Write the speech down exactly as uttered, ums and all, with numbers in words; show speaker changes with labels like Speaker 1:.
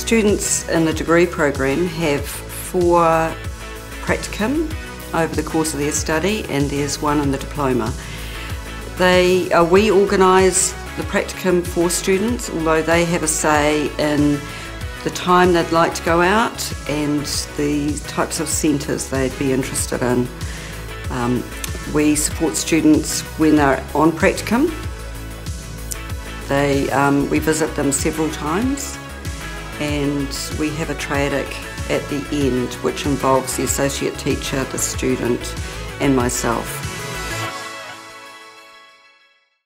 Speaker 1: students in the degree program have four Practicum over the course of their study, and there's one in the diploma. They, uh, we organise the Practicum for students, although they have a say in the time they'd like to go out and the types of centres they'd be interested in. Um, we support students when they're on Practicum. They, um, we visit them several times, and we have a triadic at the end which involves the associate teacher, the student and myself.